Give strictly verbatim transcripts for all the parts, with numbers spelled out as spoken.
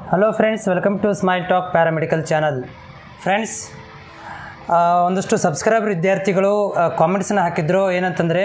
Hello friends, welcome to smile talk paramedical channel. Friends, ಒಂದಷ್ಟು subscriber ವಿದ್ಯಾರ್ಥಿಗಳು ಕಾಮೆಂಟ್ಸನ್ನು ಹಾಕಿದ್ರು. ಏನಂತಂದರೆ,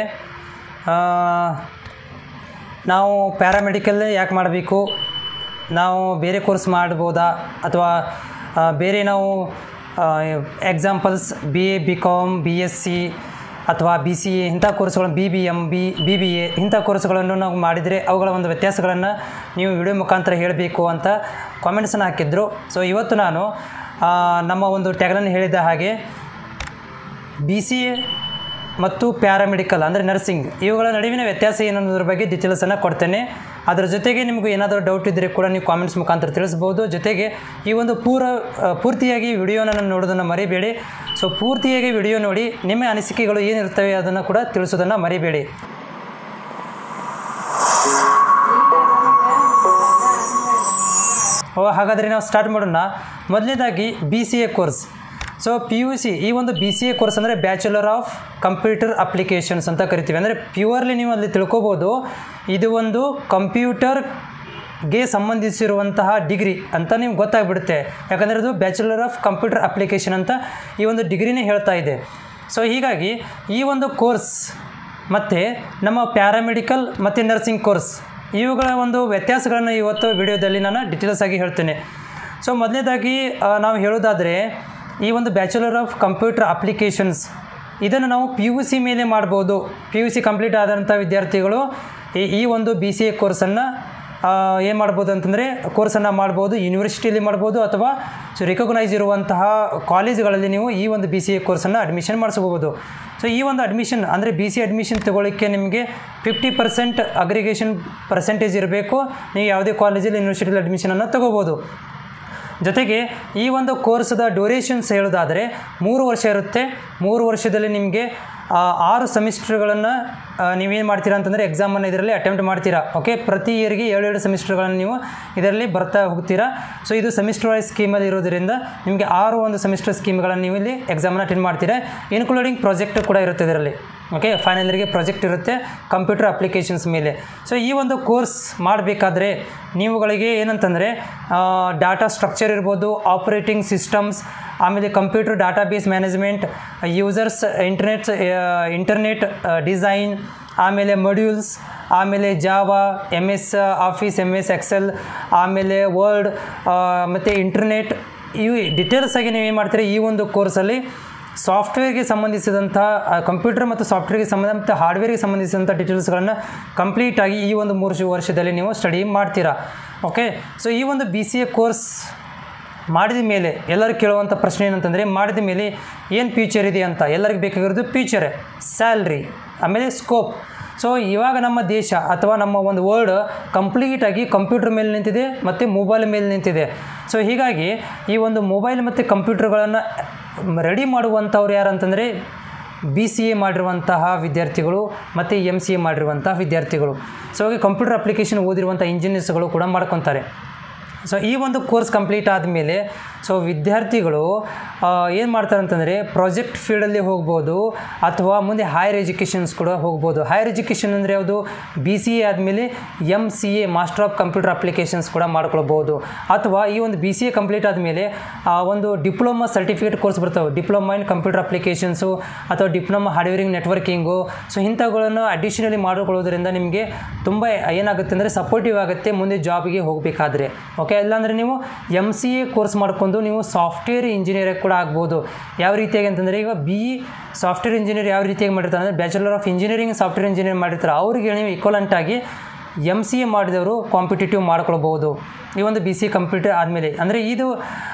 ನಾವು ಪ್ಯಾರಾಮೆಡಿಕಲ್ ಯಾಕೆ ಮಾಡಬೇಕು, ನಾವು ಬೇರೆ ಕೋರ್ಸ್ ಮಾಡ್ಬೋದಾ, ಅಥವಾ ಬೇರೆ ನಾವು examples B A B com B S C ಅಥವಾ ಬಿ ಸಿ ಎ ಇಂಥ ಕೋರ್ಸ್ಗಳನ್ನು B B M B B B A ಇಂಥ ಕೋರ್ಸ್ಗಳನ್ನು ನಾವು ಮಾಡಿದರೆ ಅವುಗಳ ಒಂದು ವ್ಯತ್ಯಾಸಗಳನ್ನು ನೀವು ವಿಡಿಯೋ ಮುಖಾಂತರ ಹೇಳಬೇಕು ಅಂತ ಕಾಮೆಂಟ್ಸನ್ನು ಹಾಕಿದ್ರು. ಸೊ ಇವತ್ತು ನಾನು ನಮ್ಮ ಒಂದು ಟ್ಯಾಗ್ಲನ್ನು ಹೇಳಿದ ಹಾಗೆ ಬಿ ಸಿ ಎ ಮತ್ತು ಪ್ಯಾರಾಮೆಡಿಕಲ್ ಅಂದರೆ ನರ್ಸಿಂಗ್ ಇವುಗಳ ನಡುವಿನ ವ್ಯತ್ಯಾಸ ಏನನ್ನೋದ್ರ ಬಗ್ಗೆ ಡೀಟೇಲ್ಸನ್ನು ಕೊಡ್ತೇನೆ. ಅದರ ಜೊತೆಗೆ ನಿಮಗೂ ಏನಾದರೂ ಡೌಟ್ ಇದ್ದರೆ ಕೂಡ ನೀವು ಕಾಮೆಂಟ್ಸ್ ಮುಖಾಂತರ ತಿಳಿಸ್ಬೋದು. ಜೊತೆಗೆ ಈ ಒಂದು ಪೂರ ಪೂರ್ತಿಯಾಗಿ ವಿಡಿಯೋನ ನೋಡೋದನ್ನು ಮರಿಬೇಡಿ. ಸೊ ಪೂರ್ತಿಯಾಗಿ ವಿಡಿಯೋ ನೋಡಿ ನಿಮ್ಮ ಅನಿಸಿಕೆಗಳು ಏನಿರ್ತವೆ ಅದನ್ನು ಕೂಡ ತಿಳಿಸೋದನ್ನು ಮರಿಬೇಡಿ. ಓ ಹಾಗಾದರೆ ನಾವು ಸ್ಟಾರ್ಟ್ ಮಾಡೋಣ. ಮೊದಲನೇದಾಗಿ B C A course. So P U C ಈ ಒಂದು ಬಿ ಸಿ ಎ ಕೋರ್ಸ್ ಅಂದರೆ ಬ್ಯಾಚುಲರ್ ಆಫ್ ಕಂಪ್ಯೂಟರ್ ಅಪ್ಲಿಕೇಶನ್ಸ್ ಅಂತ ಕರಿತೀವಿ. ಅಂದರೆ ಪ್ಯೂರ್ಲಿ ನೀವು ಅಲ್ಲಿ ತಿಳ್ಕೊಬೋದು, ಇದು ಒಂದು ಕಂಪ್ಯೂಟರ್ಗೆ ಸಂಬಂಧಿಸಿರುವಂತಹ ಡಿಗ್ರಿ ಅಂತ ನಿಮ್ಗೆ ಗೊತ್ತಾಗ್ಬಿಡುತ್ತೆ. ಯಾಕಂದರೆ ಅದು ಬ್ಯಾಚುಲರ್ ಆಫ್ ಕಂಪ್ಯೂಟರ್ ಅಪ್ಲಿಕೇಶನ್ ಅಂತ ಈ ಒಂದು ಡಿಗ್ರಿನೇ ಹೇಳ್ತಾ ಇದೆ. ಸೊ ಹೀಗಾಗಿ ಈ ಒಂದು ಕೋರ್ಸ್ ಮತ್ತು ನಮ್ಮ ಪ್ಯಾರಾಮೆಡಿಕಲ್ ಮತ್ತು ನರ್ಸಿಂಗ್ ಕೋರ್ಸ್ ಇವುಗಳ ಒಂದು ವ್ಯತ್ಯಾಸಗಳನ್ನು ಇವತ್ತು ವಿಡಿಯೋದಲ್ಲಿ ನಾನು ಡೀಟೇಲ್ಸ್ ಆಗಿ ಹೇಳ್ತೇನೆ. ಸೊ ಮೊದಲನೇದಾಗಿ ನಾವು ಹೇಳೋದಾದರೆ, ಈ ಒಂದು ಬ್ಯಾಚುಲರ್ ಆಫ್ ಕಂಪ್ಯೂಟರ್ ಅಪ್ಲಿಕೇಶನ್ಸ್ ಇದನ್ನು ನಾವು ಪಿ ಯು ಸಿ ಮೇಲೆ ಮಾಡ್ಬೋದು. ಪಿ ಯು ಸಿ ಕಂಪ್ಲೀಟ್ ಆದಂಥ ವಿದ್ಯಾರ್ಥಿಗಳು ಈ ಈ ಒಂದು ಬಿ ಸಿ ಎ ಕೋರ್ಸನ್ನು ಏನು ಮಾಡ್ಬೋದು ಅಂತಂದರೆ ಕೋರ್ಸನ್ನು ಮಾಡ್ಬೋದು. ಯೂನಿವರ್ಸಿಟಿಯಲ್ಲಿ ಮಾಡ್ಬೋದು ಅಥವಾ ಸೊ ರಿಕಗ್ನೈಸ್ ಇರುವಂತಹ ಕಾಲೇಜುಗಳಲ್ಲಿ ನೀವು ಈ ಒಂದು ಬಿ ಸಿ ಎ ಕೋರ್ಸನ್ನು ಅಡ್ಮಿಷನ್ ಮಾಡಿಸ್ಬೋದು. ಸೊ ಈ ಒಂದು ಅಡ್ಮಿಷನ್ ಅಂದರೆ ಬಿ ಸಿ ಅಡ್ಮಿಷನ್ ತೊಗೊಳ್ಳಿಕ್ಕೆ ನಿಮಗೆ ಫಿಫ್ಟಿ ಪರ್ಸೆಂಟ್ ಅಗ್ರಿಗೇಷನ್ ಪರ್ಸೆಂಟೇಜ್ ಇರಬೇಕು. ನೀವು ಯಾವುದೇ ಕಾಲೇಜಲ್ಲಿ ಯೂನಿವರ್ಸಿಟಿಯಲ್ಲಿ ಅಡ್ಮಿಷನನ್ನು ತೊಗೋಬೋದು. ಜೊತೆಗೆ ಈ ಒಂದು ಕೋರ್ಸ್ದ ಡ್ಯೂರೇಷನ್ಸ್ ಹೇಳೋದಾದರೆ ಮೂರು ವರ್ಷ ಇರುತ್ತೆ. ಮೂರು ವರ್ಷದಲ್ಲಿ ನಿಮಗೆ ಆರು ಸೆಮಿಸ್ಟರ್ಗಳನ್ನು ನೀವೇನು ಮಾಡ್ತೀರಾ ಅಂತಂದರೆ ಎಕ್ಸಾಮನ್ನು ಇದರಲ್ಲಿ ಅಟೆಂಪ್ಟ್ ಮಾಡ್ತೀರಾ. ಓಕೆ, ಪ್ರತಿ ಇಯರ್ಗೆ ಏಳೆರಡು ಸೆಮಿಸ್ಟರ್ಗಳನ್ನು ನೀವು ಇದರಲ್ಲಿ ಬರ್ತಾ ಹೋಗ್ತೀರಾ. ಸೊ ಇದು ಸೆಮಿಸ್ಟರ್ ವೈಸ್ ಸ್ಕೀಮಲ್ಲಿ ಇರೋದರಿಂದ ನಿಮಗೆ ಆರು ಒಂದು ಸೆಮಿಸ್ಟರ್ ಸ್ಕೀಮ್ಗಳನ್ನು ನೀವು ಇಲ್ಲಿ ಎಕ್ಸಾಮನ್ನು ಅಟೆಂಡ್ ಮಾಡ್ತೀರಾ. ಇನ್ಕ್ಲೂಡಿಂಗ್ ಪ್ರಾಜೆಕ್ಟ್ ಕೂಡ ಇರುತ್ತೆ ಇದರಲ್ಲಿ. ಓಕೆ, ಫೈನಲ್ ಇಯರ್ಗೆ ಪ್ರಾಜೆಕ್ಟ್ ಇರುತ್ತೆ ಕಂಪ್ಯೂಟರ್ ಅಪ್ಲಿಕೇಶನ್ಸ್ ಮೇಲೆ. ಸೊ ಈ ಒಂದು ಕೋರ್ಸ್ ಮಾಡಬೇಕಾದ್ರೆ ನೀವುಗಳಿಗೆ ಏನಂತಂದರೆ ಡಾಟಾ ಸ್ಟ್ರಕ್ಚರ್ ಇರ್ಬೋದು, ಆಪರೇಟಿಂಗ್ ಸಿಸ್ಟಮ್ಸ್, ಆಮೇಲೆ computer database management, users internet internet design, ಆಮೇಲೆ ಮಾಡ್ಯೂಲ್ಸ್, ಆಮೇಲೆ Java, M S office, M S excel, ಆಮೇಲೆ ವರ್ಡ್ ಮತ್ತು ಇಂಟರ್ನೆಟ್, ಇವು ಡೀಟೇಲ್ಸ್ ಆಗಿ ನೀವು ಏನು ಮಾಡ್ತೀರಿ ಈ ಒಂದು ಕೋರ್ಸಲ್ಲಿ ಸಾಫ್ಟ್ವೇರ್ಗೆ ಸಂಬಂಧಿಸಿದಂಥ ಕಂಪ್ಯೂಟರ್ ಮತ್ತು ಸಾಫ್ಟ್ವೇರ್ಗೆ ಸಂಬಂಧ ಹಾರ್ಡ್ವೇರ್ಗೆ ಸಂಬಂಧಿಸಿದಂಥ ಡೀಟೇಲ್ಸ್ಗಳನ್ನು ಕಂಪ್ಲೀಟಾಗಿ ಈ ಒಂದು ಮೂರು ವರ್ಷದಲ್ಲಿ ನೀವು ಸ್ಟಡಿ ಮಾಡ್ತೀರಾ. ಓಕೆ, ಸೊ ಈ ಒಂದು ಬಿ ಸಿ ಎ ಕೋರ್ಸ್ ಮಾಡಿದ ಮೇಲೆ ಎಲ್ಲರೂ ಕೇಳುವಂಥ ಪ್ರಶ್ನೆ ಏನಂತಂದರೆ, ಮಾಡಿದ ಮೇಲೆ ಏನು ಫ್ಯೂಚರ್ ಇದೆ ಅಂತ. ಎಲ್ಲರಿಗೆ ಬೇಕಾಗಿರೋದು ಫ್ಯೂಚರೇ, ಸ್ಯಾಲ್ರಿ, ಆಮೇಲೆ ಸ್ಕೋಪ್. ಸೊ ಇವಾಗ ನಮ್ಮ ದೇಶ ಅಥವಾ ನಮ್ಮ ಒಂದು ವರ್ಲ್ಡ್ ಕಂಪ್ಲೀಟಾಗಿ ಕಂಪ್ಯೂಟರ್ ಮೇಲೆ ನಿಂತಿದೆ ಮತ್ತು ಮೊಬೈಲ್ ಮೇಲೆ ನಿಂತಿದೆ. ಸೊ ಹೀಗಾಗಿ ಈ ಒಂದು ಮೊಬೈಲ್ ಮತ್ತು ಕಂಪ್ಯೂಟರ್ಗಳನ್ನು ರೆಡಿ ಮಾಡುವಂಥವ್ರು ಯಾರು ಅಂತಂದರೆ ಬಿ ಸಿ ಎ ಮಾಡಿರುವಂತಹ ವಿದ್ಯಾರ್ಥಿಗಳು ಮತ್ತು ಎಮ್ ಸಿ ಎ ಮಾಡಿರುವಂತಹ ವಿದ್ಯಾರ್ಥಿಗಳು. ಸೊ ಹಾಗೆ ಕಂಪ್ಯೂಟರ್ ಅಪ್ಲಿಕೇಶನ್ ಓದಿರುವಂಥ ಇಂಜಿನಿಯರ್ಸ್ಗಳು ಕೂಡ ಮಾಡ್ಕೊತಾರೆ. ಸೊ ಈ ಒಂದು ಕೋರ್ಸ್ ಕಂಪ್ಲೀಟ್ ಆದಮೇಲೆ ಸೊ ವಿದ್ಯಾರ್ಥಿಗಳು ಏನು ಮಾಡ್ತಾರೆ ಅಂತಂದರೆ ಪ್ರಾಜೆಕ್ಟ್ ಫೀಲ್ಡಲ್ಲಿ ಹೋಗ್ಬೋದು ಅಥವಾ ಮುಂದೆ ಹೈಯರ್ ಎಜುಕೇಷನ್ಸ್ ಕೂಡ ಹೋಗ್ಬೋದು. ಹೈಯರ್ ಎಜುಕೇಷನ್ ಅಂದರೆ ಯಾವುದು, ಬಿ ಸಿ ಎ ಆದಮೇಲೆ M C A master of computer applications ಕೂಡ ಮಾಡ್ಕೊಳ್ಬೋದು. ಅಥವಾ ಈ ಒಂದು ಬಿ ಸಿ ಎ ಕಂಪ್ಲೀಟ್ ಆದಮೇಲೆ ಒಂದು ಡಿಪ್ಲೊಮಾ ಸರ್ಟಿಫಿಕೇಟ್ ಕೋರ್ಸ್ ಬರ್ತವೆ, ಡಿಪ್ಲೊಮಾ ಇನ್ ಕಂಪ್ಯೂಟರ್ ಅಪ್ಲಿಕೇಶನ್ಸು ಅಥವಾ ಡಿಪ್ಲೊಮಾ ಹಾರ್ಡ್ವೇರಿಂಗ್ ನೆಟ್ವರ್ಕಿಂಗು. ಸೊ ಇಂಥವುಗಳನ್ನು ಅಡಿಷನಲಿ ಮಾಡಿಕೊಳ್ಳೋದ್ರಿಂದ ನಿಮಗೆ ತುಂಬ ಏನಾಗುತ್ತೆ ಅಂದರೆ ಸಪೋರ್ಟಿವ್ ಆಗುತ್ತೆ ಮುಂದೆ ಜಾಬ್ಗೆ ಹೋಗಬೇಕಾದ್ರೆ. ಓಕೆ, ಇಲ್ಲಾಂದರೆ ನೀವು ಎಮ್ ಸಿ ಎ ಕೋರ್ಸ್ ಮಾಡ್ಕೊಂಡು ನೀವು ಸಾಫ್ಟ್ವೇರ್ ಇಂಜಿನಿಯರ್ ಕೂಡ ಆಗ್ಬೋದು. ಯಾವ ರೀತಿಯಾಗಿ ಅಂತಂದರೆ, ಈಗ ಬಿ ಇ ಸಾಫ್ಟ್ವೇರ್ ಇಂಜಿನಿಯರ್ ಯಾವ ರೀತಿಯಾಗಿ ಮಾಡಿರ್ತಾರೆ ಅಂದರೆ bachelor of engineering software engineer ಮಾಡಿರ್ತಾರೆ, ಅವರಿಗೆ ನೀವು ಈಕ್ವಲೆಂಟಾಗಿ ಎಮ್ ಸಿ ಎ ಮಾಡಿದವರು ಕಾಂಪಿಟೇಟಿವ್ ಮಾಡ್ಕೊಳ್ಬೋದು ಈ ಒಂದು ಬಿ ಸಿ ಎ ಕಂಪ್ಲೀಟ್ ಆದಮೇಲೆ. ಅಂದರೆ ಇದು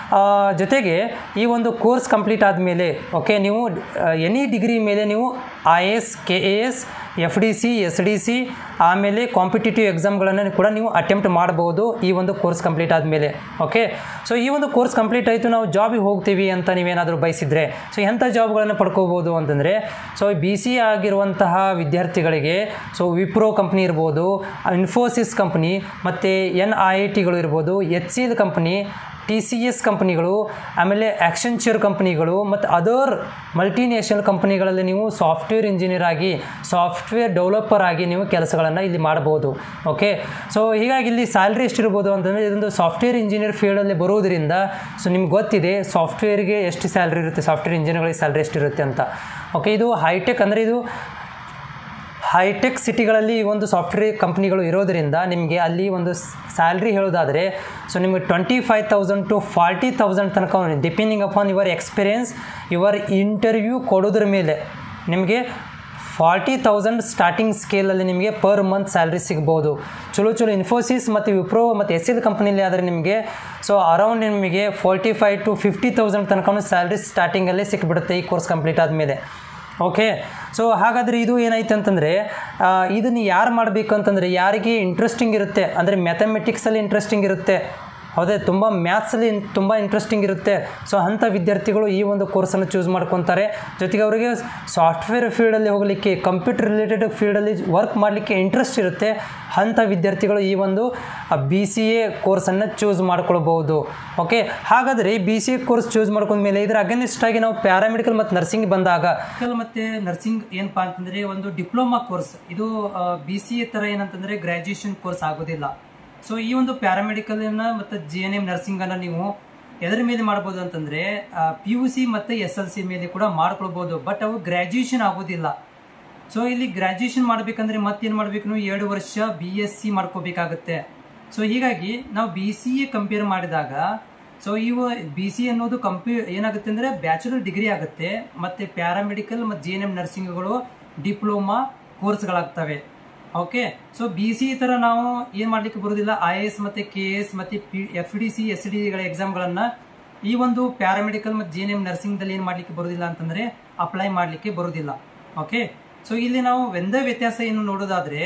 ಜೊತೆಗೆ ಈ ಒಂದು ಕೋರ್ಸ್ ಕಂಪ್ಲೀಟ್ ಆದಮೇಲೆ ಓಕೆ ನೀವು ಎನಿ ಡಿಗ್ರಿ ಮೇಲೆ ನೀವು I A S, K A S, F D C, S D C, ಆಮೇಲೆ ಕಾಂಪಿಟೇಟಿವ್ ಎಕ್ಸಾಮ್ಗಳನ್ನು ಕೂಡ ನೀವು ಅಟೆಂಪ್ಟ್ ಮಾಡ್ಬೋದು ಈ ಒಂದು ಕೋರ್ಸ್ ಕಂಪ್ಲೀಟ್ ಆದಮೇಲೆ. ಓಕೆ, ಸೊ ಈ ಒಂದು ಕೋರ್ಸ್ ಕಂಪ್ಲೀಟ್ ಆಯಿತು, ನಾವು ಜಾಬಿಗೆ ಹೋಗ್ತೀವಿ ಅಂತ ನೀವೇನಾದರೂ ಬಯಸಿದರೆ ಸೊ ಎಂಥ ಜಾಬ್ಗಳನ್ನು ಪಡ್ಕೋಬೋದು ಅಂತಂದರೆ, ಸೊ ಬಿ ಸಿ ಎ ಆಗಿರುವಂತಹ ವಿದ್ಯಾರ್ಥಿಗಳಿಗೆ ಸೊ ವಿಪ್ರೋ ಕಂಪ್ನಿ ಇರ್ಬೋದು, ಇನ್ಫೋಸಿಸ್ ಕಂಪ್ನಿ, ಮತ್ತು ಎನ್ ಐ ಐ ಟಿಗಳು ಇರ್ಬೋದು, H C L company, T C S ಕಂಪ್ನಿಗಳು, ಆಮೇಲೆ ಆ್ಯಕ್ಷನ್ಚರ್ ಕಂಪ್ನಿಗಳು ಮತ್ತು ಅದರ್ ಮಲ್ಟಿನ್ಯಾಷನಲ್ ಕಂಪ್ನಿಗಳಲ್ಲಿ ನೀವು ಸಾಫ್ಟ್ವೇರ್ ಇಂಜಿನಿಯರ್ ಆಗಿ ಸಾಫ್ಟ್ವೇರ್ ಡೆವಲಪರ್ ಆಗಿ ನೀವು ಕೆಲಸಗಳನ್ನು ಕೋರ್ಸ್ಗಳನ್ನು ಇಲ್ಲಿ ಮಾಡ್ಬೋದು. ಓಕೆ, ಸೊ ಹೀಗಾಗಿ ಇಲ್ಲಿ ಸ್ಯಾಲ್ರಿ ಎಷ್ಟಿರ್ಬೋದು ಅಂತಂದರೆ ಇದೊಂದು ಸಾಫ್ಟ್ವೇರ್ ಇಂಜಿನಿಯರ್ ಫೀಲ್ಡಲ್ಲಿ ಬರೋದರಿಂದ ಸೊ ನಿಮ್ಗೆ ಗೊತ್ತಿದೆ ಸಾಫ್ಟ್ವೇರ್ಗೆ ಎಷ್ಟು ಸ್ಯಾಲ್ರಿ ಇರುತ್ತೆ, ಸಾಫ್ಟ್ವೇರ್ ಇಂಜಿನಿಯರ್ಗಳಿಗೆ ಸ್ಯಾಲ್ರಿ ಎಷ್ಟಿರುತ್ತೆ ಅಂತ. ಓಕೆ, ಇದು ಹೈಟೆಕ್ ಅಂದರೆ ಇದು ಹೈಟೆಕ್ ಸಿಟಿಗಳಲ್ಲಿ ಈ ಒಂದು ಸಾಫ್ಟ್ವೇರ್ ಕಂಪ್ನಿಗಳು ಇರೋದರಿಂದ ನಿಮಗೆ ಅಲ್ಲಿ ಒಂದು ಸ್ಯಾಲ್ರಿ ಹೇಳೋದಾದರೆ ಸೊ ನಿಮಗೆ twenty five thousand to forty thousand ತನಕ depending upon your experience your interview ಕೊಡೋದ್ರ ಮೇಲೆ ನಿಮಗೆ ಫಾರ್ಟಿ ತೌಸಂಡ್ ಸ್ಟಾರ್ಟಿಂಗ್ ಸ್ಕೇಲಲ್ಲಿ ನಿಮಗೆ ಪರ್ ಮಂತ್ ಸ್ಯಾಲ್ರಿ ಸಿಗ್ಬೋದು. ಚಲೋ ಚಲೋ ಇನ್ಫೋಸಿಸ್ ಮತ್ತು ವಿಪ್ರೋ ಮತ್ತು ಎಸ್ ಎಲ್ ಕಂಪ್ನಿಲಿ ಆದರೆ ನಿಮಗೆ ಸೊ ಅರೌಂಡ್ ನಿಮಗೆ forty five to fifty thousand ತನಕ ಸ್ಯಾಲ್ರಿ ಸ್ಟಾರ್ಟಿಂಗಲ್ಲೇ ಸಿಕ್ಬಿಡುತ್ತೆ ಈ ಕೋರ್ಸ್ ಕಂಪ್ಲೀಟ್ ಆದಮೇಲೆ. ಓಕೆ, ಸೊ ಹಾಗಾದರೆ ಇದು ಏನಾಯ್ತು ಅಂತಂದರೆ ಇದನ್ನು ಯಾರು ಮಾಡಬೇಕು ಅಂತಂದರೆ ಯಾರಿಗೆ ಇಂಟ್ರೆಸ್ಟಿಂಗ್ ಇರುತ್ತೆ ಅಂದರೆ ಮ್ಯಾಥಮೆಟಿಕ್ಸಲ್ಲಿ ಇಂಟ್ರೆಸ್ಟಿಂಗ್ ಇರುತ್ತೆ, ಹೌದೇ, ತುಂಬ ಮ್ಯಾಥ್ಸಲ್ಲಿ ತುಂಬ ಇಂಟ್ರೆಸ್ಟಿಂಗ್ ಇರುತ್ತೆ. ಸೊ ಅಂಥ ವಿದ್ಯಾರ್ಥಿಗಳು ಈ ಒಂದು ಕೋರ್ಸನ್ನು ಚೂಸ್ ಮಾಡ್ಕೊತಾರೆ. ಜೊತೆಗೆ ಅವರಿಗೆ ಸಾಫ್ಟ್ವೇರ್ ಫೀಲ್ಡಲ್ಲಿ ಹೋಗಲಿಕ್ಕೆ, ಕಂಪ್ಯೂಟರ್ ರಿಲೇಟೆಡ್ ಫೀಲ್ಡಲ್ಲಿ ವರ್ಕ್ ಮಾಡಲಿಕ್ಕೆ ಇಂಟ್ರೆಸ್ಟ್ ಇರುತ್ತೆ. ಅಂಥ ವಿದ್ಯಾರ್ಥಿಗಳು ಈ ಒಂದು ಬಿ ಸಿ ಎ ಕೋರ್ಸನ್ನು ಚೂಸ್ ಮಾಡ್ಕೊಳ್ಬೋದು. ಓಕೆ, ಹಾಗಾದರೆ B C A course choose ಮಾಡ್ಕೊಂಡ್ಮೇಲೆ ಇದರ ಅಗೇನಿಸ್ಟಾಗಿ ನಾವು ಪ್ಯಾರಾಮೆಡಿಕಲ್ ಮತ್ತು ನರ್ಸಿಂಗ್ ಬಂದಾಗ ಮತ್ತು ನರ್ಸಿಂಗ್ ಏನಪ್ಪ ಅಂತಂದರೆ ಒಂದು ಡಿಪ್ಲೊಮಾ ಕೋರ್ಸ್, ಇದು ಬಿ ಸಿ ಎ ಥರ ಏನಂತಂದರೆ ಗ್ರ್ಯಾಜುಯೇಷನ್ ಕೋರ್ಸ್ ಆಗೋದಿಲ್ಲ. ಸೊ ಈ ಒಂದು ಪ್ಯಾರಾಮೆಡಿಕಲನ್ನು ಮತ್ತು ಜಿ ಎನ್ ಎಮ್ ನರ್ಸಿಂಗನ್ನು ನೀವು ಎದರ ಮೇಲೆ ಮಾಡ್ಬೋದು ಅಂತಂದರೆ ಪಿ ಯು ಸಿ ಮತ್ತು ಎಸ್ ಎಲ್ ಸಿ ಮೇಲೆ ಕೂಡ ಮಾಡ್ಕೊಳ್ಬೋದು. ಬಟ್ ಅವು ಗ್ರ್ಯಾಜುಯೇಷನ್ ಆಗೋದಿಲ್ಲ. ಸೊ ಇಲ್ಲಿ ಗ್ರ್ಯಾಜುಯೇಷನ್ ಮಾಡಬೇಕಂದ್ರೆ ಮತ್ತೇನು ಮಾಡಬೇಕು, ನೀವು ಎರಡು ವರ್ಷ ಬಿ ಎಸ್ ಸಿ ಮಾಡ್ಕೋಬೇಕಾಗತ್ತೆ. ಸೊ ಹೀಗಾಗಿ ನಾವು ಬಿ ಸಿ ಎ ಕಂಪೇರ್ ಮಾಡಿದಾಗ ಸೊ ಇವು ಬಿ ಸಿ ಅನ್ನೋದು ಕಂಪ್ಯೂ ಏನಾಗುತ್ತೆ ಅಂದರೆ ಬ್ಯಾಚುಲರ್ ಡಿಗ್ರಿ ಆಗುತ್ತೆ, ಮತ್ತು ಪ್ಯಾರಾಮೆಡಿಕಲ್ ಮತ್ತು ಜಿ ಎನ್ ಎಮ್ ನರ್ಸಿಂಗ್ಗಳು ಡಿಪ್ಲೊಮಾ ಕೋರ್ಸ್ಗಳಾಗ್ತವೆ. ಓಕೆ, ಸೊ ಬಿ ಸಿ ಥರ ನಾವು ಏನು ಮಾಡಲಿಕ್ಕೆ ಬರೋದಿಲ್ಲ. ಐ ಎ ಎಸ್ ಮತ್ತು ಕೆ ಎಸ್ ಮತ್ತು P F D C S ಡಿಗಳ ಎಕ್ಸಾಮ್ಗಳನ್ನು ಈ ಒಂದು ಪ್ಯಾರಾಮೆಡಿಕಲ್ ಮತ್ತು ಜಿ ಎನ್ ಎಮ್ ನರ್ಸಿಂಗ್ದಲ್ಲಿ ಏನು ಮಾಡಲಿಕ್ಕೆ ಬರೋದಿಲ್ಲ ಅಂತಂದರೆ ಅಪ್ಲೈ ಮಾಡಲಿಕ್ಕೆ ಬರೋದಿಲ್ಲ. ಓಕೆ, ಸೊ ಇಲ್ಲಿ ನಾವು ಒಂದೇ ವ್ಯತ್ಯಾಸ ಏನು ನೋಡೋದಾದರೆ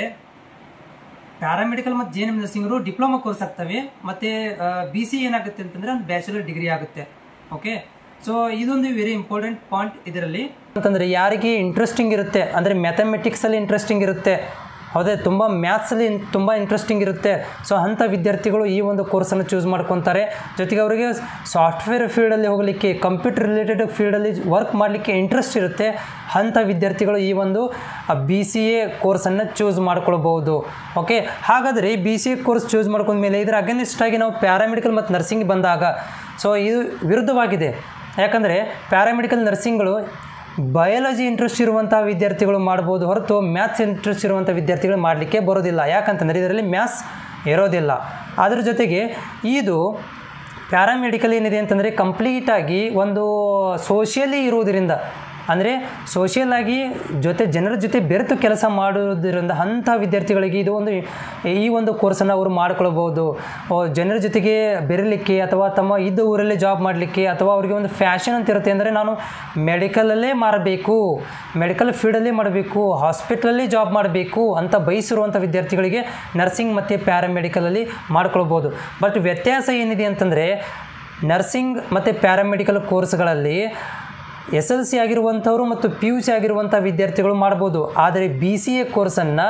ಪ್ಯಾರಾಮೆಡಿಕಲ್ ಮತ್ತು ಜಿ ಎನ್ ಎಮ್ ನರ್ಸಿಂಗ್ರು ಡಿಪ್ಲೊಮಾ ಕೋರ್ಸ್ ಆಗ್ತವೆ, ಮತ್ತು ಬಿ ಸಿ ಏನಾಗುತ್ತೆ ಅಂತಂದರೆ ಒಂದು ಬ್ಯಾಚುಲರ್ ಡಿಗ್ರಿ ಆಗುತ್ತೆ. ಓಕೆ, ಸೊ ಇದೊಂದು ವೆರಿ ಇಂಪಾರ್ಟೆಂಟ್ ಪಾಯಿಂಟ್ ಇದರಲ್ಲಿ ಅಂತಂದರೆ ಯಾರಿಗೆ ಇಂಟ್ರೆಸ್ಟಿಂಗ್ ಇರುತ್ತೆ ಅಂದರೆ ಮ್ಯಾಥಮೆಟಿಕ್ಸಲ್ಲಿ ಇಂಟ್ರೆಸ್ಟಿಂಗ್ ಇರುತ್ತೆ, ಹೌದೇ, ತುಂಬ ಮ್ಯಾಥ್ಸಲ್ಲಿ ತುಂಬ ಇಂಟ್ರೆಸ್ಟಿಂಗ್ ಇರುತ್ತೆ. ಸೊ ಅಂಥ ವಿದ್ಯಾರ್ಥಿಗಳು ಈ ಒಂದು ಕೋರ್ಸನ್ನು ಚೂಸ್ ಮಾಡ್ಕೊತಾರೆ. ಜೊತೆಗೆ ಅವರಿಗೆ ಸಾಫ್ಟ್ವೇರ್ ಫೀಲ್ಡಲ್ಲಿ ಹೋಗಲಿಕ್ಕೆ, ಕಂಪ್ಯೂಟರ್ ರಿಲೇಟೆಡ್ ಫೀಲ್ಡಲ್ಲಿ ವರ್ಕ್ ಮಾಡಲಿಕ್ಕೆ ಇಂಟ್ರೆಸ್ಟ್ ಇರುತ್ತೆ. ಅಂಥ ವಿದ್ಯಾರ್ಥಿಗಳು ಈ ಒಂದು ಬಿ ಸಿ ಎ ಕೋರ್ಸನ್ನು ಚೂಸ್ ಮಾಡ್ಕೊಳ್ಬೋದು. ಓಕೆ, ಹಾಗಾದರೆ B C A course choose ಮಾಡ್ಕೊಂಡ್ಮೇಲೆ ಇದರ ಅಗೇನಿಸ್ಟಾಗಿ ನಾವು ಪ್ಯಾರಾಮೆಡಿಕಲ್ ಮತ್ತು ನರ್ಸಿಂಗ್ ಬಂದಾಗ ಸೊ ಇದು ವಿರುದ್ಧವಾಗಿದೆ. ಯಾಕಂದರೆ ಪ್ಯಾರಾಮೆಡಿಕಲ್ ನರ್ಸಿಂಗ್ಗಳು ಬಯಾಲಜಿ ಇಂಟ್ರೆಸ್ಟ್ ಇರುವಂಥ ವಿದ್ಯಾರ್ಥಿಗಳು ಮಾಡ್ಬೋದು ಹೊರತು ಮ್ಯಾಥ್ಸ್ ಇಂಟ್ರೆಸ್ಟ್ ಇರುವಂಥ ವಿದ್ಯಾರ್ಥಿಗಳು ಮಾಡಲಿಕ್ಕೆ ಬರೋದಿಲ್ಲ. ಯಾಕಂತಂದರೆ ಇದರಲ್ಲಿ ಮ್ಯಾಥ್ಸ್ ಇರೋದಿಲ್ಲ. ಅದರ ಜೊತೆಗೆ ಇದು ಪ್ಯಾರಾಮೆಡಿಕಲ್ ಏನಿದೆ ಅಂತಂದರೆ ಕಂಪ್ಲೀಟಾಗಿ ಒಂದು ಸೋಷಿಯಲಿ ಇರುವುದರಿಂದ ಅಂದರೆ ಸೋಷಿಯಲ್ ಆಗಿ ಜೊತೆ ಜನರ ಜೊತೆ ಬೆರೆತು ಕೆಲಸ ಮಾಡೋದ್ರಿಂದ ಅಂಥ ವಿದ್ಯಾರ್ಥಿಗಳಿಗೆ ಇದು ಒಂದು ಈ ಒಂದು ಕೋರ್ಸನ್ನು ಅವರು ಮಾಡ್ಕೊಳ್ಬೋದು. ಜನರ ಜೊತೆಗೆ ಬೆರಲಿಕ್ಕೆ ಅಥವಾ ತಮ್ಮ ಇದ್ದ ಊರಲ್ಲೇ ಜಾಬ್ ಮಾಡಲಿಕ್ಕೆ ಅಥವಾ ಅವರಿಗೆ ಒಂದು ಫ್ಯಾಷನ್ ಅಂತ ಇರುತ್ತೆ ಅಂದರೆ ನಾನು ಮೆಡಿಕಲಲ್ಲೇ ಮಾಡಬೇಕು, ಮೆಡಿಕಲ್ ಫೀಲ್ಡಲ್ಲೇ ಮಾಡಬೇಕು, ಹಾಸ್ಪಿಟ್ಲಲ್ಲಿ ಜಾಬ್ ಮಾಡಬೇಕು ಅಂತ ಬಯಸಿರುವಂಥ ವಿದ್ಯಾರ್ಥಿಗಳಿಗೆ ನರ್ಸಿಂಗ್ ಮತ್ತು ಪ್ಯಾರಾಮೆಡಿಕಲಲ್ಲಿ ಮಾಡ್ಕೊಳ್ಬೋದು. ಬಟ್ ವ್ಯತ್ಯಾಸ ಏನಿದೆ ಅಂತಂದರೆ ನರ್ಸಿಂಗ್ ಮತ್ತು ಪ್ಯಾರಾಮೆಡಿಕಲ್ ಕೋರ್ಸ್ಗಳಲ್ಲಿ ಎಸ್ ಎಲ್ ಸಿ ಆಗಿರುವಂಥವರು ಮತ್ತು ಪಿ ಯು ಸಿ ಆಗಿರುವಂಥ ವಿದ್ಯಾರ್ಥಿಗಳು ಮಾಡ್ಬೋದು. ಆದರೆ ಬಿ ಸಿ ಎ ಕೋರ್ಸನ್ನು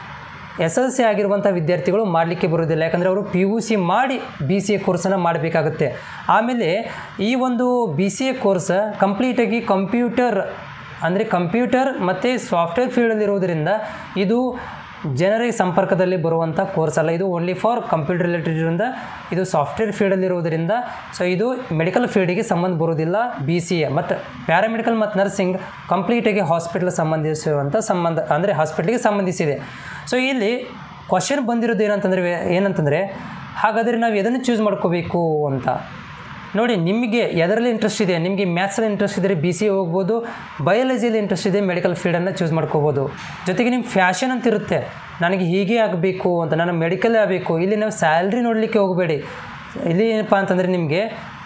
ಎಸ್ ಎಲ್ ಸಿ ಆಗಿರುವಂಥ ವಿದ್ಯಾರ್ಥಿಗಳು ಮಾಡಲಿಕ್ಕೆ ಬರೋದಿಲ್ಲ. ಯಾಕಂದರೆ ಅವರು ಪಿ ಯು ಸಿ ಮಾಡಿ ಬಿ ಸಿ ಎ ಕೋರ್ಸನ್ನು ಮಾಡಬೇಕಾಗುತ್ತೆ. ಆಮೇಲೆ ಈ ಒಂದು ಬಿ ಸಿ ಎ ಕೋರ್ಸ್ ಕಂಪ್ಲೀಟಾಗಿ ಕಂಪ್ಯೂಟರ್ ಅಂದರೆ ಕಂಪ್ಯೂಟರ್ ಮತ್ತು ಸಾಫ್ಟ್ವೇರ್ ಫೀಲ್ಡಲ್ಲಿರೋದರಿಂದ ಇದು ಜನರಿಗೆ ಸಂಪರ್ಕದಲ್ಲಿ ಬರುವಂಥ ಕೋರ್ಸ್ ಅಲ್ಲ. ಇದು ಓನ್ಲಿ ಫಾರ್ ಕಂಪ್ಯೂಟರ್ ರಿಲೇಟೆಡ್ ಇರೋದ್ರಿಂದ ಇದು ಸಾಫ್ಟ್ವೇರ್ ಫೀಲ್ಡಲ್ಲಿರೋದರಿಂದ ಸೊ ಇದು ಮೆಡಿಕಲ್ ಫೀಲ್ಡಿಗೆ ಸಂಬಂಧ ಬರೋದಿಲ್ಲ ಬಿ ಸಿ ಎ. ಮತ್ತು ಪ್ಯಾರಾಮೆಡಿಕಲ್ ಮತ್ತು ನರ್ಸಿಂಗ್ ಕಂಪ್ಲೀಟಾಗಿ ಹಾಸ್ಪಿಟಲ್ ಸಂಬಂಧಿಸಿರುವಂಥ ಸಂಬಂಧ ಅಂದರೆ ಹಾಸ್ಪಿಟ್ಲಿಗೆ ಸಂಬಂಧಿಸಿದೆ. ಸೊ ಇಲ್ಲಿ ಕ್ವಶನ್ ಬಂದಿರೋದು ಏನಂತಂದರೆ ಏನಂತಂದರೆ ಹಾಗಾದರೆ ನಾವು ಎದನ್ನು ಚೂಸ್ ಮಾಡ್ಕೋಬೇಕು ಅಂತ ನೋಡಿ. ನಿಮಗೆ ಎದರಲ್ಲಿ ಇಂಟ್ರೆಸ್ಟ್ ಇದೆ, ನಿಮಗೆ ಮ್ಯಾಥ್ಸಲ್ಲಿ ಇಂಟ್ರೆಸ್ಟ್ ಇದ್ದರೆ ಬಿ ಸಿ ಎ ಹೋಗ್ಬೋದು, ಬಯಾಲಜಿಯಲ್ಲಿ ಇಂಟ್ರೆಸ್ಟ್ ಇದೆ ಮೆಡಿಕಲ್ ಫೀಲ್ಡನ್ನು ಚೂಸ್ ಮಾಡ್ಕೋಬೋದು. ಜೊತೆಗೆ ನಿಮ್ಮ ಫ್ಯಾಷನ್ ಅಂತ ಇರುತ್ತೆ, ನನಗೆ ಹೀಗೆ ಆಗಬೇಕು ಅಂತ, ನಾನು ಮೆಡಿಕಲ್ಲೇ ಆಗಬೇಕು. ಇಲ್ಲಿ ನಾವು ಸ್ಯಾಲ್ರಿ ನೋಡಲಿಕ್ಕೆ ಹೋಗಬೇಡಿ. ಇಲ್ಲಿ ಏನಪ್ಪ ಅಂತಂದರೆ ನಿಮಗೆ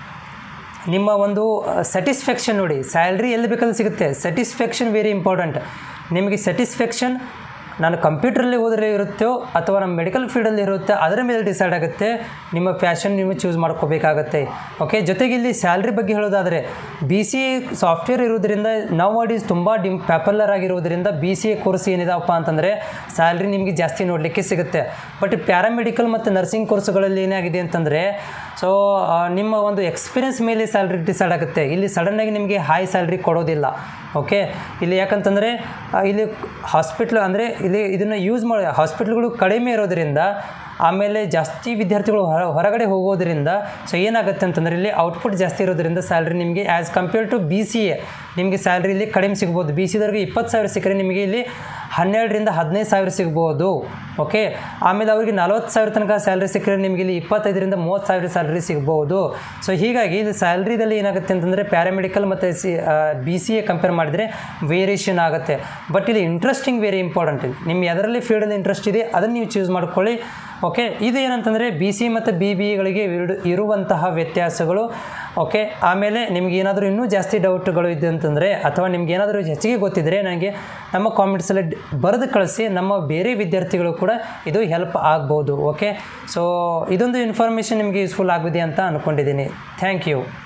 ನಿಮ್ಮ ಒಂದು ಸ್ಯಾಟಿಸ್ಫ್ಯಾಕ್ಷನ್ ನೋಡಿ, ಸ್ಯಾಲ್ರಿ ಎಲ್ಲಿ ಬೇಕಲ್ಲಿ ಸಿಗುತ್ತೆ. Satisfaction very important. ನಿಮಗೆ ಸ್ಯಾಟಿಸ್ಫ್ಯಾಕ್ಷನ್ ನಾನು ಕಂಪ್ಯೂಟ್ರಲ್ಲಿ ಹೋದರೆ ಇರುತ್ತೋ ಅಥವಾ ನಮ್ಮ ಮೆಡಿಕಲ್ ಫೀಲ್ಡಲ್ಲಿ ಇರುತ್ತೆ, ಅದರ ಮೇಲೆ ಡಿಸೈಡ್ ಆಗುತ್ತೆ ನಿಮ್ಮ ಫ್ಯಾಷನ್ ನೀವು ಚೂಸ್ ಮಾಡ್ಕೋಬೇಕಾಗತ್ತೆ. ಓಕೆ, ಜೊತೆಗೆ ಇಲ್ಲಿ ಸ್ಯಾಲ್ರಿ ಬಗ್ಗೆ ಹೇಳೋದಾದರೆ ಬಿ ಸಿ ಎ ಸಾಫ್ಟ್ವೇರ್ ಇರೋದ್ರಿಂದ ನೌ ಅಡೀಸ್ ತುಂಬ ಡಿಮ್ ಪಾಪ್ಯುಲರ್ ಆಗಿರೋದ್ರಿಂದ ಬಿ ಸಿ ಎ ಕೋರ್ಸ್ ಏನಿದೆಪ್ಪ ಅಂತಂದರೆ ಸ್ಯಾಲ್ರಿ ನಿಮಗೆ ಜಾಸ್ತಿ ನೋಡಲಿಕ್ಕೆ ಸಿಗುತ್ತೆ. ಬಟ್ ಪ್ಯಾರಾಮೆಡಿಕಲ್ ಮತ್ತು ನರ್ಸಿಂಗ್ ಕೋರ್ಸ್ಗಳಲ್ಲಿ ಏನಾಗಿದೆ ಅಂತಂದರೆ ಸೊ ನಿಮ್ಮ ಒಂದು ಎಕ್ಸ್ಪೀರಿಯನ್ಸ್ ಮೇಲೆ ಸ್ಯಾಲ್ರಿ ಡಿಸೈಡ್ ಆಗುತ್ತೆ. ಇಲ್ಲಿ ಸಡನ್ನಾಗಿ ನಿಮಗೆ ಹೈ ಸ್ಯಾಲ್ರಿ ಕೊಡೋದಿಲ್ಲ. ಓಕೆ. ಇಲ್ಲಿ ಯಾಕಂತಂದರೆ ಇಲ್ಲಿ ಹಾಸ್ಪಿಟ್ಲ್ ಅಂದರೆ ಇಲ್ಲಿ ಇದನ್ನು ಯೂಸ್ ಮಾಡಿ ಹಾಸ್ಪಿಟ್ಲ್ಗಳು ಕಡಿಮೆ ಇರೋದರಿಂದ, ಆಮೇಲೆ ಜಾಸ್ತಿ ವಿದ್ಯಾರ್ಥಿಗಳು ಹೊರ ಹೊರಗಡೆ ಹೋಗೋದರಿಂದ ಸೊ ಏನಾಗುತ್ತೆ ಅಂತಂದರೆ ಇಲ್ಲಿ ಔಟ್ಪುಟ್ ಜಾಸ್ತಿ ಇರೋದರಿಂದ ಸ್ಯಾಲ್ರಿ ನಿಮಗೆ as compare to B C A ನಿಮಗೆ ಸ್ಯಾಲ್ರಿ ಇಲ್ಲಿ ಕಡಿಮೆ ಸಿಗ್ಬೋದು. ಬಿ ಸಿದವ್ರಿಗೆ ಇಪ್ಪತ್ತು ಸಾವಿರ ಸಿಕ್ಕರೆ ನಿಮಗೆ ಇಲ್ಲಿ ಹನ್ನೆರಡರಿಂದ ಹದಿನೈದು ಸಾವಿರ ಸಿಗ್ಬೋದು. ಓಕೆ. ಆಮೇಲೆ ಅವ್ರಿಗೆ ನಲ್ವತ್ತು ಸಾವಿರ ತನಕ ಸ್ಯಾಲ್ರಿ ಸಿಕ್ಕರೆ ನಿಮಗೆ ಇಲ್ಲಿ ಇಪ್ಪತ್ತೈದರಿಂದ ಮೂವತ್ತು ಸಾವಿರ ಸ್ಯಾಲ್ರಿ ಸಿಗ್ಬೋದು. ಸೊ ಹೀಗಾಗಿ ಇದು ಸ್ಯಾಲ್ರಿದಲ್ಲಿ ಏನಾಗುತ್ತೆ ಅಂತಂದರೆ ಪ್ಯಾರಾಮೆಡಿಕಲ್ ಮತ್ತು C B C A compare ಮಾಡಿದರೆ ವೇರಿಯೇಷನ್ ಆಗುತ್ತೆ. ಬಟ್ ಇಲ್ಲಿ ಇಂಟ್ರೆಸ್ಟಿಂಗ್ ವೆರಿ ಇಂಪಾರ್ಟೆಂಟ್. ಇದು ನಿಮ್ಮ ಯಾವುದರಲ್ಲಿ ಫೀಲ್ಡಲ್ಲಿ ಇಂಟ್ರೆಸ್ಟ್ ಇದೆ ಅದನ್ನು ನೀವು ಚೂಸ್ ಮಾಡ್ಕೊಳ್ಳಿ. ಓಕೆ. ಇದು ಏನಂತಂದರೆ ಬಿ ಸಿ ಮತ್ತು ಬಿ ಬಿ ಎಗಳಿಗೆ ಇರುವಂತಹ ವ್ಯತ್ಯಾಸಗಳು. ಓಕೆ. ಆಮೇಲೆ ನಿಮ್ಗೆ ಏನಾದರೂ ಇನ್ನೂ ಜಾಸ್ತಿ ಡೌಟ್ಗಳು ಇದೆ ಅಂತಂದರೆ ಅಥವಾ ನಿಮ್ಗೆ ಏನಾದರೂ ಹೆಚ್ಚಿಗೆ ಗೊತ್ತಿದ್ದರೆ ನನಗೆ ನಮ್ಮ ಕಾಮೆಂಟ್ಸಲ್ಲಿ ಬರೆದು ಕಳಿಸಿ. ನಮ್ಮ ಬೇರೆ ವಿದ್ಯಾರ್ಥಿಗಳು ಕೂಡ ಇದು ಹೆಲ್ಪ್ ಆಗ್ಬೋದು. ಓಕೆ. ಸೊ ಇದೊಂದು ಇನ್ಫಾರ್ಮೇಷನ್ ನಿಮಗೆ ಯೂಸ್ಫುಲ್ ಆಗಿದೆ ಅಂತ ಅಂದ್ಕೊಂಡಿದ್ದೀನಿ. Thank you.